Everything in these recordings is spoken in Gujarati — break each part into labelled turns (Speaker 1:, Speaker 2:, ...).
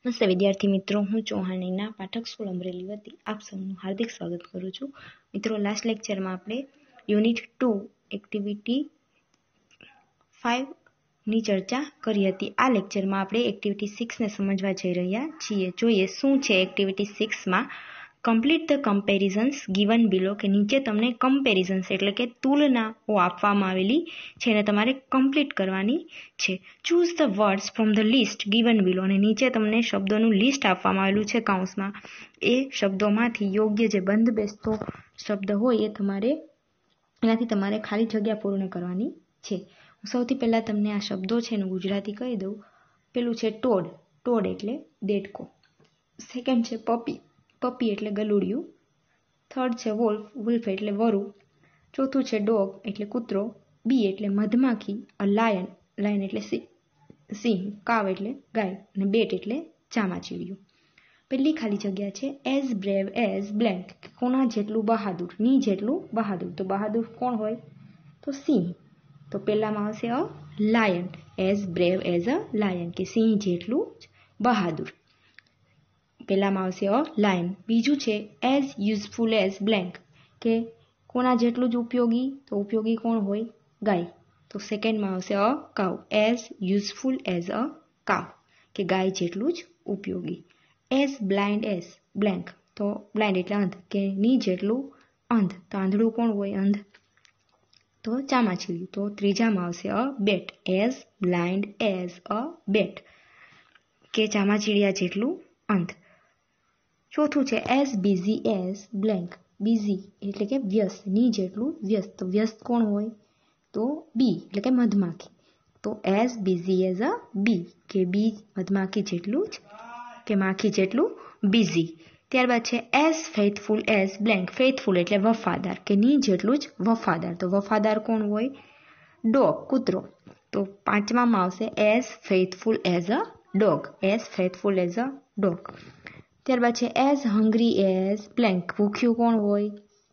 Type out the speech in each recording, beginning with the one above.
Speaker 1: નમસ્તે વિદ્યાર્થી મિત્રો, હું ચૌહાણીના પાઠક સ્કૂલ અમરેલી વતી આપ સૌનું હાર્દિક સ્વાગત કરું છું. મિત્રો, લાસ્ટ લેક્ચરમાં આપણે યુનિટ 2 એક્ટિવિટી 5ની ચર્ચા કરી હતી. આ લેક્ચરમાં આપણે એક્ટિવિટી 6ને સમજવા જઈ રહ્યા છીએ. જોઈએ શું છે એક્ટિવિટી 6માં. Complete the comparisons given below, કે નીચે તમને કમ્પેરિઝન્સ એટલે કે તુલનાઓ આપવામાં આવેલી છે અને તમારે કમ્પ્લીટ કરવાની છે. Choose the words from the list given below, અને નીચે તમને શબ્દોનું લિસ્ટ આપવામાં આવેલું છે કૌંસમાં. એ શબ્દોમાંથી યોગ્ય જે બંધબેસતો શબ્દ હોય એનાથી તમારે ખાલી જગ્યા પૂર્ણ કરવાની છે. સૌથી પહેલાં તમને આ શબ્દો છે એનું ગુજરાતી કહી દઉં. પેલું છે ટોડ, ટોડ એટલે દેડકો. સેકન્ડ છે પપી, પપી એટલે ગલુડિયું. થર્ડ છે વોલ્ફ, વોલ્ફ એટલે વરુ. ચોથું છે ડોગ એટલે કૂતરો. બી એટલે મધમાખી. લાયન, લાયન એટલે સિંહ. કાવ એટલે ગાય. અને બેટ એટલે ચામાચીડિયું. પહેલી ખાલી જગ્યા છે એઝ બ્રેવ એઝ બ્લેન્ક, કોના જેટલું બહાદુર, ની જેટલું બહાદુર. તો બહાદુર કોણ હોય? તો સિંહ. તો પહેલામાં આવશે a lion, as brave as a lion, કે સિંહ જેટલું બહાદુર. પહેલામાં આવશે અ લાયન. બીજું છે એઝ યુઝફુલ એઝ બ્લેન્ક, કે કોના જેટલું જ ઉપયોગી. તો ઉપયોગી કોણ હોય? ગાય. તો સેકન્ડમાં આવશે અ cow, as useful as a કાવ, કે ગાય જેટલું જ ઉપયોગી. એઝ બ્લાઇન્ડ એઝ બ્લેન્ક, તો બ્લાઇન્ડ એટલે અંધ, કે ની જેટલું અંધ. તો આંધળું કોણ હોય? અંધ. તો ચામાચીડિયું. તો ત્રીજામાં આવશે a bat, as blind as a bat, કે ચામાચીડિયા જેટલું અંધ. ચોથું છે as busy as blank, busy એટલે કે વ્યસ્ત, ની જેટલું વ્યસ્ત. તો વ્યસ્ત કોણ હોય? તો બી એટલે કે મધમાખી. તો as busy as a bee, કે બી મધમાખી જેટલું જ, કે માખી જેટલું બિઝી. ત્યારબાદ છે as faithful as blank, faithful એટલે વફાદાર, કે ની જેટલું જ વફાદાર. તો વફાદાર કોણ હોય? ડોગ, કૂતરો. તો પાંચમામાં આવશે as faithful as a dog, as faithful as a dog. ત્યારબાદ છે એઝ હંગ્રી એઝ બ્લેન્ક, ભૂખ્યું કોણ હોય?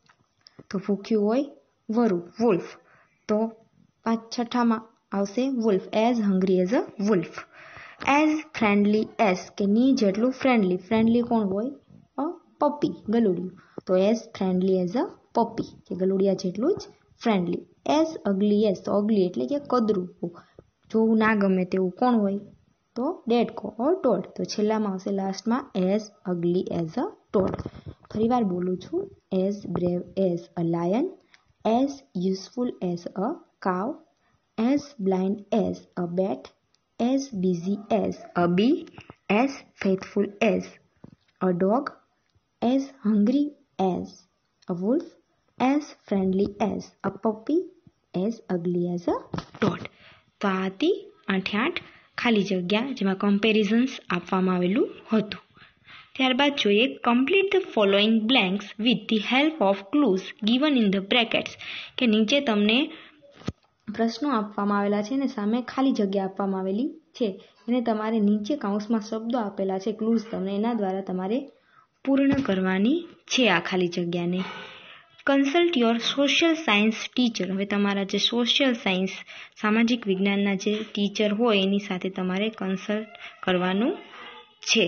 Speaker 1: તો ભૂખ્યું હોય વરુ, વુલ્ફ. તો છઠ્ઠામાં આવશે wolf, as hungry as a wolf. As friendly as, કે ની જેટલું ફ્રેન્ડલી, ફ્રેન્ડલી કોણ હોય? અ પપી, ગલુડિયું. તો as friendly as a puppy, કે ગલુડિયા જેટલું જ ફ્રેન્ડલી. એઝ અગલી એઝ, તો અગલી એટલે કે કદરૂ, જોવું ના ગમે તેવું કોણ હોય? તો ડેડકો ઓર ટોડ. તો છેલ્લામાં આવશે લાસ્ટમાં as ugly as a toad. ફરીવાર બોલું છું. As brave as a lion, as useful as a cow, as blind as a bat, as busy as a bee, as faithful as a dog, as hungry as a wolf, as friendly as a puppy, as ugly as a toad. તો આ હતી 8 ખાલી જગ્યા જેમાં કમ્પેરિઝન્સ આપવામાં આવેલું હતું. ત્યારબાદ જોઈએ complete the following blanks with the help of clues given in the brackets, કે નીચે તમને પ્રશ્નો આપવામાં આવેલા છે અને સામે ખાલી જગ્યા આપવામાં આવેલી છે. એને તમારે નીચે કૌંસમાં શબ્દો આપેલા છે, ક્લૂઝ, તમને એના દ્વારા તમારે પૂર્ણ કરવાની છે આ ખાલી જગ્યાને. Consult your social science teacher. હવે તમારા જે સોશિયલ સાયન્સ, સામાજિક વિજ્ઞાનના જે ટીચર હોય એની સાથે તમારે કન્સલ્ટ કરવાનું છે.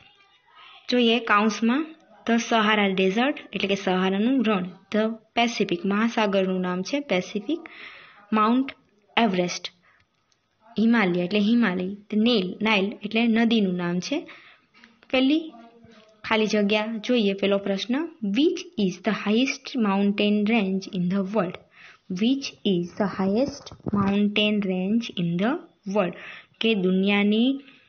Speaker 1: જોઈએ કૌંસમાં ધ સહારા ડેઝર્ટ એટલે કે સહારાનું રણ. ધ પેસિફિક, મહાસાગરનું નામ છે પેસિફિક. માઉન્ટ એવરેસ્ટ, હિમાલય એટલે હિમાલય. નાઇલ એટલે નદીનું નામ છે. પહેલી ખાલી જગ્યા જોઈએ. પેલો પ્રશ્ન, which is the highest mountain range in the world. Which is the highest mountain range in the world, કે દુનિયાની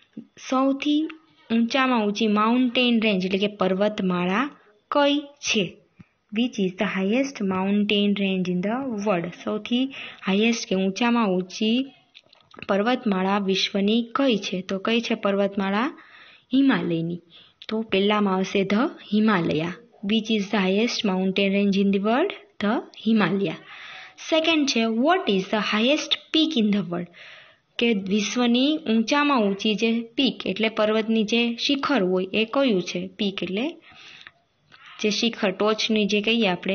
Speaker 1: સૌથી ઊંચામાં ઊંચી માઉન્ટેન રેન્જ એટલે કે પર્વતમાળા કઈ છે? Which is the highest mountain range in the world, સૌથી હાઈએસ્ટ કે ઊંચામાં ઊંચી પર્વતમાળા વિશ્વની કઈ છે? તો કઈ છે પર્વતમાળા? હિમાલયની. તો પહેલામાં આવશે the Himalaya. Which is the highest mountain range in the world? The Himalaya. Second છે what is the highest peak in the world, કે વિશ્વની ઊંચામાં ઊંચી જે પીક એટલે પર્વતની જે શિખર હોય એ કયું છે? પીક એટલે જે શિખર, ટોચની જે કહીએ આપણે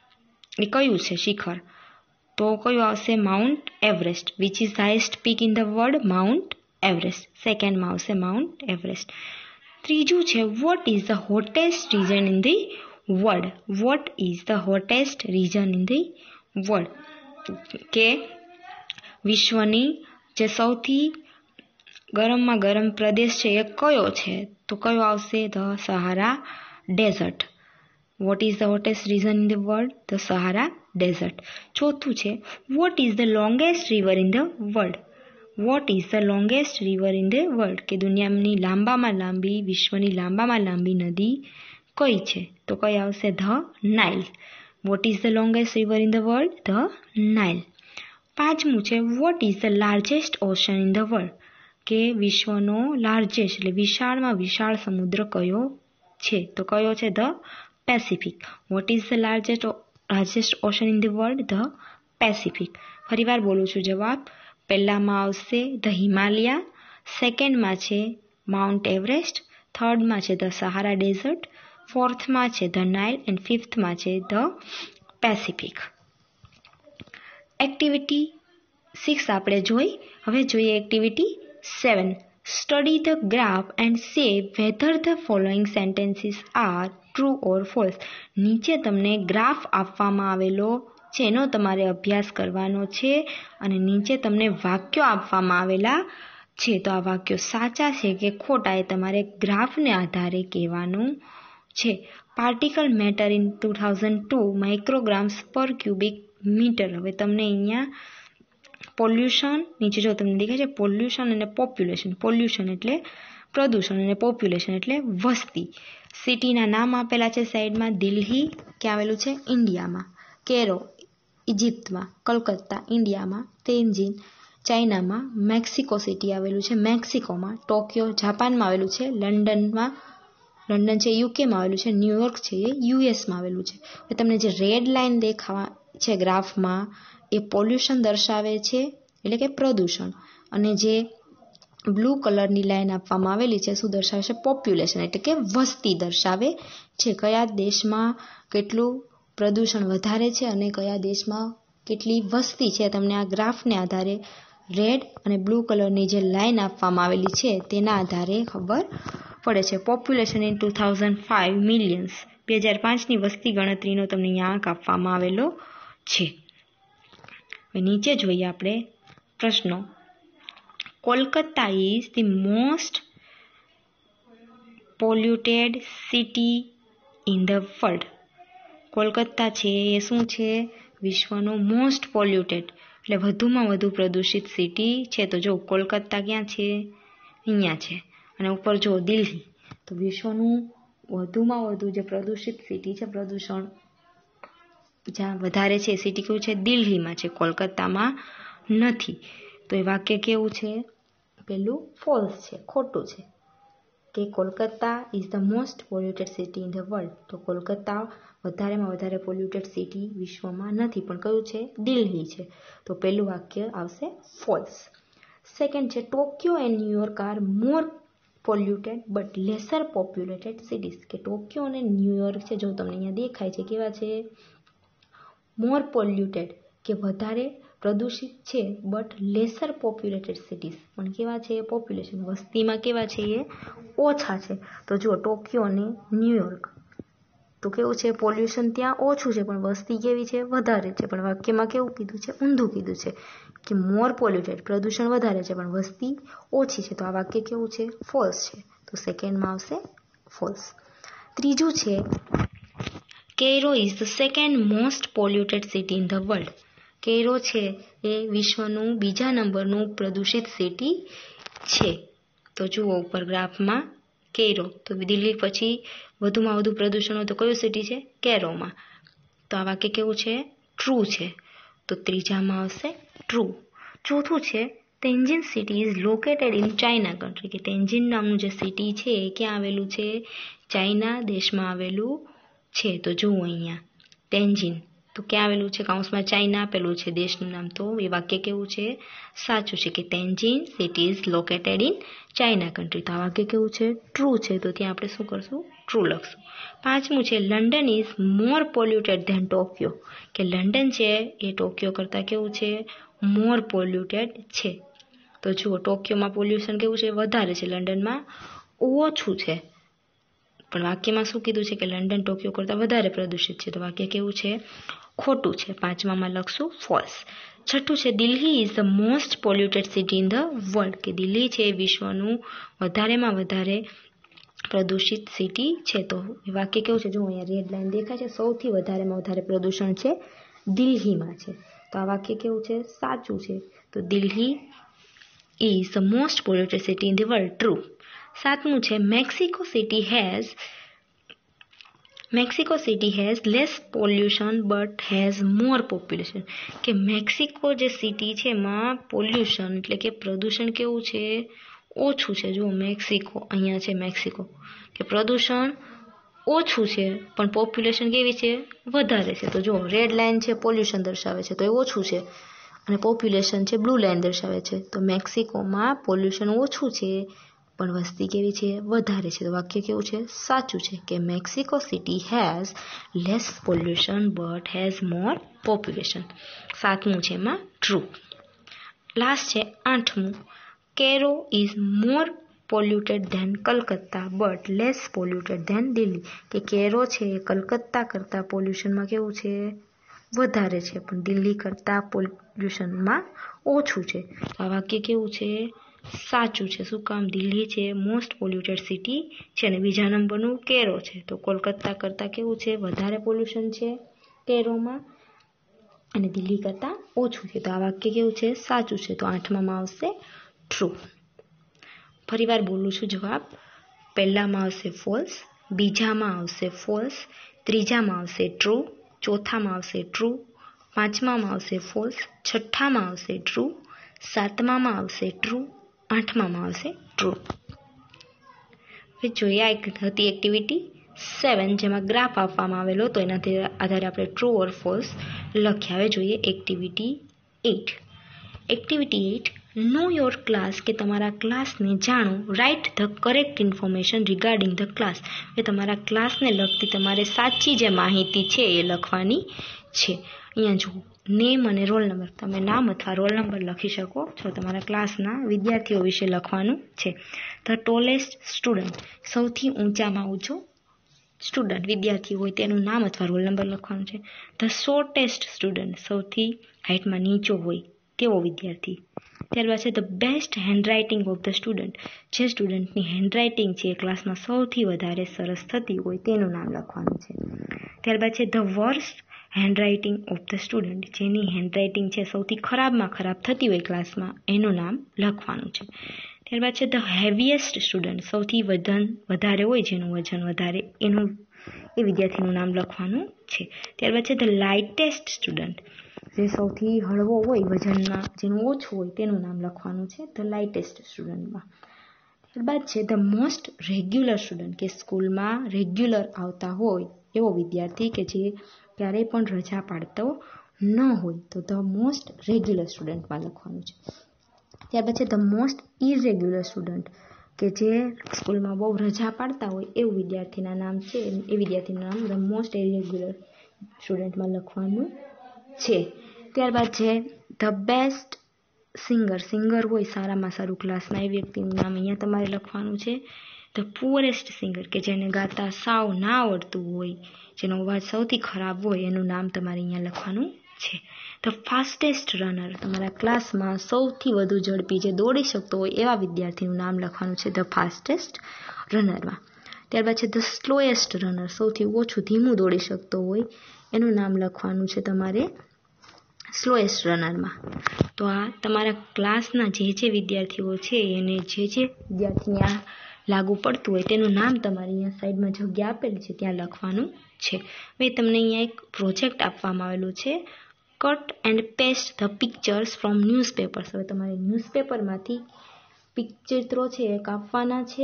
Speaker 1: એ કયું છે શિખર? તો કયું આવશે? Mount Everest. Which is the highest peak in the world? Mount Everest. સેકન્ડમાં આવશે માઉન્ટ એવરેસ્ટ. ત્રીજું છે what is the hottest region in the world. What is the hottest region in the world, કે વિશ્વની જે સૌથી ગરમમાં ગરમ પ્રદેશ છે એ કયો છે? તો કયો આવશે? The Sahara desert. What is the hottest region in the world? The Sahara desert. ચોથું છે what is the longest river in the world. What is the longest river in the world, કે દુનિયાની લાંબામાં લાંબી, વિશ્વની લાંબામાં લાંબી નદી કઈ છે? તો કઈ આવશે? The Nile. What is the longest river in the world? The Nile. પાંચમું છે what is the largest ocean in the world, કે વિશ્વનો લાર્જેસ્ટ એટલે વિશાળમાં વિશાળ સમુદ્ર કયો છે? તો કયો છે? The Pacific. What is the largest ocean in the world? The Pacific. ફરીવાર બોલું છું જવાબ. પહેલામાં આવશે ધ હિમાલયા, સેકન્ડમાં છે માઉન્ટ એવરેસ્ટ, થર્ડમાં છે ધ સહારા ડેઝર્ટ, ફોર્થમાં છે ધ નાઇલ એન્ડ ફિફ્થમાં છે ધ પેસિફિક. એક્ટિવિટી 6 આપણે જોઈ. હવે જોઈએ activity 7. Study the graph and say whether the following sentences are true or false. નીચે તમને ગ્રાફ આપવામાં આવેલો છે એનો તમારે અભ્યાસ કરવાનો છે અને નીચે તમને વાક્યો આપવામાં આવેલા છે. તો આ વાક્યો સાચા છે કે ખોટા એ તમારે ગ્રાફને આધારે કહેવાનું છે. પાર્ટિકલ મેટર ઇન 2002 માઇક્રોગ્રામ્સ પર ક્યુબિક મીટર. હવે તમને અહીંયા પોલ્યુશન, નીચે જો તમને દેખાય છે પોલ્યુશન અને પોપ્યુલેશન. પોલ્યુશન એટલે પ્રદૂષણ અને પોપ્યુલેશન એટલે વસ્તી. સિટીના નામ આપેલા છે સાઈડમાં. દિલ્હી ક્યાં આવેલું છે? ઇન્ડિયામાં. કેરો ઇજિપ્તમાં. કલકત્તા ઇન્ડિયામાં. તેન્જીન ચાઇનામાં. મેક્સિકો સિટી આવેલું છે મેક્સિકોમાં. ટોક્યો જાપાનમાં આવેલું છે. લંડન છે યુકેમાં આવેલું છે. ન્યુયોર્ક છે એ યુએસમાં આવેલું છે. હવે તમને જે રેડ લાઇન દેખાવા છે ગ્રાફમાં એ પોલ્યુશન દર્શાવે છે એટલે કે પ્રદૂષણ, અને જે બ્લુ કલરની લાઇન આપવામાં આવેલી છે શું દર્શાવે છે? પોપ્યુલેશન એટલે કે વસ્તી દર્શાવે છે. કયા દેશમાં કેટલું પ્રદૂષણ વધારે છે અને કયા દેશમાં કેટલી વસ્તી છે તમને આ ગ્રાફને આધારે રેડ અને બ્લુ કલરની જે લાઇન આપવામાં આવેલી છે તેના આધારે ખબર પડે છે. Population in 2005 millions. 2005ની વસ્તી ગણતરીનો તમને અહીંયા આંક આપવામાં આવેલો છે. નીચે જોઈએ આપણે પ્રશ્નો. Kolkata is the most polluted city in the world. Kolkata છે એ શું છે? વિશ્વનો મોસ્ટ પોલ્યુટેડ એટલે વધુમાં વધુ પ્રદૂષિત સિટી છે. તો જો કોલકાતા ક્યાં છે? અહીંયા છે. અને ઉપર જો દિલ્હી. તો વિશ્વનું વધુમાં વધુ જે પ્રદૂષિત સિટી છે, પ્રદૂષણ જ્યાં વધારે છે સિટી કયું છે? દિલ્હીમાં છે, કોલકાતામાં નથી. તો એ વાક્ય કેવું છે? પેલું ફોલ્સ છે, ખોટું છે, કે Kolkata is the most polluted city in the world. તો કોલકાતા વધારેમાં વધારે પોલ્યુટેડ સિટી વિશ્વમાં નથી, પણ કયું છે? દિલ્હી છે. તો પેલું વાક્ય આવશે ફોલ્સ. સેકન્ડ છે Tokyo and New York are more polluted but lesser populated cities. કે ટોક્યો અને ન્યુયોર્ક છે જો તમને અહીંયા દેખાય છે કેવા છે? મોર પોલ્યુટેડ કે વધારે પ્રદૂષિત છે, બટ લેસર પોપ્યુલેટેડ સિટીઝ પણ કેવા છે? પોપ્યુલેશન વસ્તીમાં કેવા છે? એ ઓછા છે. તો જો ટોક્યો અને ન્યુયોર્ક તો કેવું છે? પોલ્યુશન ત્યાં ઓછું છે પણ વસ્તી કેવી છે? વધારે છે. પણ વાક્યમાં કેવું કીધું છે? ઊંધું કીધું છે કે મોર પોલ્યુટેડ પ્રદૂષણ વધારે છે પણ વસ્તી ઓછી છે. તો આ વાક્ય કેવું છે? ફોલ્સ છે. તો સેકન્ડમાં આવશે ફોલ્સ. ત્રીજું છે Cairo is the second most polluted city in the world. Cairo છે એ વિશ્વનું બીજા નંબરનું પ્રદૂષિત સિટી છે. તો જુઓ ઉપર ગ્રાફમાં કેરો. તો દિલ્હી પછી વધુમાં વધુ પ્રદૂષણ હોય તો કયું સિટી છે? કેરોમાં. તો આ વાક્ય કેવું છે? ટ્રુ છે. તો ત્રીજામાં આવશે ટ્રુ. ચોથું છે Tianjin city is located in China country. કે તેન્જીન નામનું જે સિટી છે એ ક્યાં આવેલું છે? ચાઇના દેશમાં આવેલું છે. તો જુઓ અહીંયા તેન્જીન તો ક્યાં આવેલું છે? કૌંસમાં ચાઇના આપેલું છે દેશનું નામ. તો એ વાક્ય કેવું છે? સાચું છે કે Tianjin city is located in China country. તો આ વાક્ય કેવું છે? ટ્રુ છે. તો ત્યાં આપણે શું કરશું? ટ્રુ લખશું. પાંચમું છે London is more polluted than Tokyo. કે લંડન છે એ ટોક્યો કરતાં કેવું છે? મોર પોલ્યુટેડ છે. તો જુઓ ટોક્યોમાં પોલ્યુશન કેવું છે? વધારે છે, લંડનમાં ઓછું છે, પણ વાક્યમાં શું કીધું છે કે લંડન ટોક્યો કરતાં વધારે પ્રદૂષિત છે, તો વાક્ય કેવું છે? ખોટું છે. 5માં લખશું ફોલ્સ. 6 છે Delhi is the most polluted city in the world, કે દિલ્હી છે એ વિશ્વનું વધારેમાં વધારે પ્રદૂષિત સિટી છે. તો વાક્ય કેવું છે? જો અહીંયા રેડ લાઈન દેખાય છે, સૌથી વધારેમાં વધારે પ્રદૂષણ છે દિલ્હીમાં છે. તો આ વાક્ય કેવું છે? સાચું છે. તો Delhi is the most polluted city in the world, true. 7 છે Mexico city has less pollution but has more population, કે મેક્સિકો જે સિટી છે એમાં પોલ્યુશન એટલે કે પ્રદૂષણ કેવું છે? ઓછું છે. જો મેક્સિકો, અહીંયા છે મેક્સિકો, કે પ્રદૂષણ ઓછું છે પણ પોપ્યુલેશન કેવી છે? વધારે છે. તો જો રેડ લાઇન છે પોલ્યુશન દર્શાવે છે તો એ ઓછું છે, અને પોપ્યુલેશન છે બ્લુ લાઇન દર્શાવે છે. તો મેક્સિકોમાં પોલ્યુશન ઓછું છે પણ વસ્તી કેવી છે? વધારે છે. તો વાક્ય કેવું છે? સાચું છે, કે Mexico city has less pollution but has more population. 7 છે એમાં ટ્રુ. લાસ્ટ છે 8. Cairo is more polluted than Calcutta but less polluted than Delhi, કે કેરો છે એ કલકત્તા કરતાં પોલ્યુશનમાં કેવું છે? વધારે છે, પણ દિલ્હી કરતાં પોલ્યુશનમાં ઓછું છે. આ વાક્ય કેવું છે? સાચું છે. શું કામ? દિલ્હી છે મોસ્ટ પોલ્યુટેડ સિટી છે અને બીજા નંબરનું કેરો છે, તો કોલકાતા કરતાં કેવું છે? વધારે પોલ્યુશન છે કેરોમાં અને દિલ્હી કરતાં ઓછું છે. તો આ વાક્ય કેવું છે? સાચું છે. તો 8માં આવશે ટ્રુ. ફરીવાર બોલું છું જવાબ. પહેલામાં આવશે ફોલ્સ, બીજામાં આવશે ફોલ્સ, ત્રીજામાં આવશે ટ્રુ, ચોથામાં આવશે ટ્રુ, 5માં આવશે ફોલ્સ, 6માં આવશે ટ્રુ, 7માં આવશે ટ્રુ, 8માં આવશે ટ્રુ. હવે જોઈએ એક હતી એક્ટિવિટી 7 જેમાં ગ્રાફ આપવામાં આવેલો, તો એનાથી આધારે આપણે ટ્રુ ઓર ફોલ્સ લખ્યા. હવે જોઈએ activity 8. Activity 8, know your class, કે તમારા ક્લાસને જાણો. Write the correct information regarding the class, એ તમારા ક્લાસને લગતી તમારે સાચી જે માહિતી છે એ લખવાની છે. અહીંયા જુઓ નેમ અને રોલ નંબર, તમે નામ અથવા રોલ નંબર લખી શકો છો. તમારા ક્લાસના વિદ્યાર્થીઓ વિશે લખવાનું છે. ધ ટોલેસ્ટ સ્ટુડન્ટ, સૌથી ઊંચામાં ઊંચો સ્ટુડન્ટ વિદ્યાર્થી હોય તેનું નામ અથવા રોલ નંબર લખવાનું છે. ધ શોર્ટેસ્ટ સ્ટુડન્ટ, સૌથી હાઇટમાં નીચો હોય તેવો વિદ્યાર્થી. ત્યારબાદ છે the best handwriting of the student, જે સ્ટુડન્ટની હેન્ડરાઇટિંગ છે એ ક્લાસમાં સૌથી વધારે સરસ થતી હોય તેનું નામ લખવાનું છે. ત્યારબાદ છે the worst handwriting of the student, જેની હેન્ડરાઇટિંગ છે સૌથી ખરાબમાં ખરાબ થતી હોય ક્લાસમાં એનું નામ લખવાનું છે. ત્યારબાદ છે ધ હેવીએસ્ટ સ્ટુડન્ટ, સૌથી વજન વધારે હોય જેનું વજન વધારે એનું એ વિદ્યાર્થીનું નામ લખવાનું છે. ત્યારબાદ છે ધ લાઇટેસ્ટ સ્ટુડન્ટ, જે સૌથી હળવો હોય વજનમાં જેનું ઓછું હોય તેનું નામ લખવાનું છે ધ લાઇટેસ્ટ સ્ટુડન્ટમાં. ત્યારબાદ છે ધ મોસ્ટ રેગ્યુલર સ્ટુડન્ટ, કે સ્કૂલમાં રેગ્યુલર આવતા હોય એવો વિદ્યાર્થી કે જે ક્યારેય પણ રજા પાડતો ન હોય, તો ધ મોસ્ટ રેગ્યુલર સ્ટુડન્ટમાં લખવાનું છે. ત્યારબાદ છે ધ મોસ્ટ ઇરેગ્યુલર સ્ટુડન્ટ, કે જે સ્કૂલમાં બહુ રજા પાડતા હોય એવું વિદ્યાર્થીના નામ છે, એ વિદ્યાર્થીનું નામ ધ મોસ્ટ ઇરેગ્યુલર સ્ટુડન્ટમાં લખવાનું છે. ત્યારબાદ છે ધ બેસ્ટ સિંગર હોય સારામાં સારું ક્લાસમાં એ વ્યક્તિનું નામ અહીંયા તમારે લખવાનું છે. ધ પુઅરેસ્ટ સિંગર, કે જેને ગાતા સાવ ના આવડતું હોય, જેનો અવાજ સૌથી ખરાબ હોય એનું નામ તમારે અહીંયા લખવાનું છે. ધ ફાસ્ટેસ્ટ રનર, તમારા ક્લાસમાં સૌથી વધુ ઝડપી જે દોડી શકતો હોય એવા વિદ્યાર્થીનું નામ લખવાનું છે ધ ફાસ્ટેસ્ટ રનરમાં. ત્યારબાદ છે ધ સ્લોએસ્ટ રનર, સૌથી ઓછું ધીમું દોડી શકતો હોય એનું નામ લખવાનું છે તમારે સ્લોએસ્ટ રનરમાં. તો આ તમારા ક્લાસના જે વિદ્યાર્થીઓ છે એને જે વિદ્યાર્થીને આ લાગુ પડતું હોય તેનું નામ તમારે અહીંયા સાઈડમાં જગ્યા આપેલી છે ત્યાં લખવાનું છે. હવે તમને અહીંયા એક પ્રોજેક્ટ આપવામાં આવેલું છે, cut and paste the pictures from newspapers. હવે તમારે ન્યૂઝપેપરમાંથી ચિત્રો છે એ કાપવાના છે.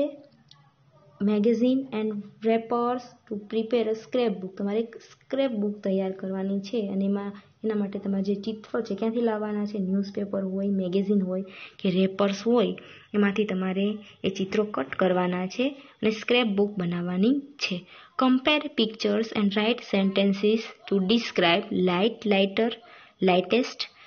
Speaker 1: Magazine and wrappers to prepare a scrap book, તમારે એક સ્ક્રેપ બુક તૈયાર કરવાની છે અને એના માટે તમારે જે ચિત્રો છે ક્યાંથી લાવવાના છે? ન્યૂઝપેપર હોય, મેગેઝિન હોય કે રેપર્સ હોય એમાંથી તમારે એ ચિત્રો કટ કરવાના છે અને સ્ક્રેપ બુક બનાવવાની છે. Compare pictures and write sentences to describe light, lighter, lightest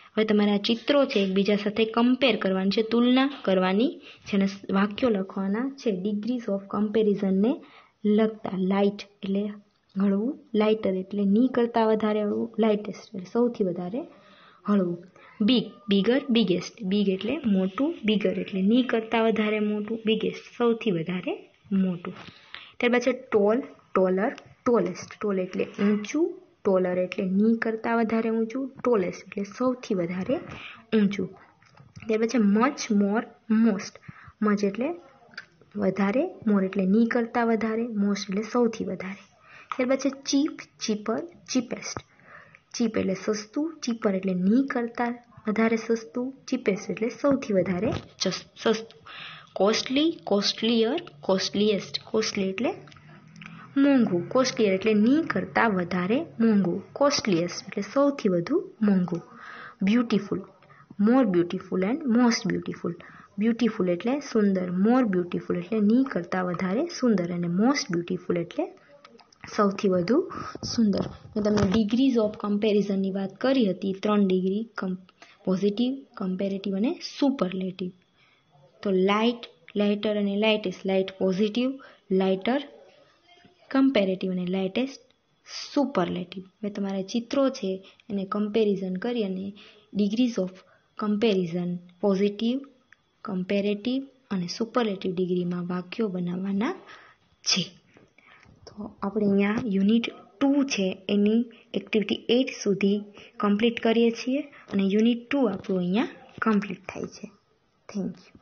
Speaker 1: હવે તમારે આ ચિત્રો છે એકબીજા સાથે કમ્પેર કરવાની છે, તુલના કરવાની છે અને વાક્યો લખવાના છે ડિગ્રીઝ ઓફ કમ્પેરિઝનને લગતા. લાઇટ એટલે હળવું, લાઇટર એટલે ની કરતાં વધારે હળવું, લાઇટેસ્ટ એટલે સૌથી વધારે હળવું. બિગ, બિગર, બિગેસ્ટ, બિગ એટલે મોટું, બિગર એટલે ની કરતાં વધારે મોટું, બિગેસ્ટ સૌથી વધારે મોટું. ત્યારબાદ છે ટોલ, ટોલર, ટોલેસ્ટ. ટોલ એટલે ઊંચું, ટોલર એટલે ની કરતાં વધારે ઊંચું, ટોલેસ્ટ એટલે સૌથી વધારે ઊંચું. ત્યારબાદ છે મચ, મોર, મોસ્ટ. મચ એટલે વધારે, મોર એટલે ની કરતાં વધારે, મોસ્ટ એટલે સૌથી વધારે. ત્યારબાદ છે ચીપ, ચીપર, ચીપેસ્ટ. ચીપ એટલે સસ્તું, ચીપર એટલે ની કરતાં વધારે સસ્તું, ચીપેસ્ટ એટલે સૌથી વધારે સસ્તું. કોસ્ટલી, કોસ્ટલીયર, કોસ્ટલીએસ્ટ. કોસ્ટલી એટલે મોંઘું, કોસ્ટલીયર એટલે ની કરતાં વધારે મોંઘું, કોસ્ટલીએસ્ટ એટલે સૌથી વધુ મોંઘું. Beautiful, more beautiful and most beautiful. Beautiful એટલે સુંદર, મોર બ્યુટીફુલ એટલે ની કરતાં વધારે સુંદર અને મોસ્ટ બ્યુટીફુલ એટલે સૌથી વધુ સુંદર. મેં તમને ડિગ્રીઝ ઓફ કમ્પેરિઝનની વાત કરી હતી, 3 ડિગ્રી, પોઝિટિવ, કમ્પેરેટિવ અને સુપરલેટિવ. તો લાઇટ, લાઇટર અને lightest. Light positive, lighter comparative અને લાઇટેસ્ટ સુપરલેટિવ. હવે તમારા ચિત્રો છે એને કમ્પેરિઝન કરી અને degrees of comparison positive, comparative અને સુપરલેટિવ ડિગ્રીમાં વાક્યો બનાવવાના છે. તો આપણે અહીંયા યુનિટ 2 છે એની એક્ટિવિટી 8 સુધી કમ્પ્લીટ કરીએ છીએ અને યુનિટ 2 આપણું અહીંયા કમ્પ્લીટ થાય છે. Thank you.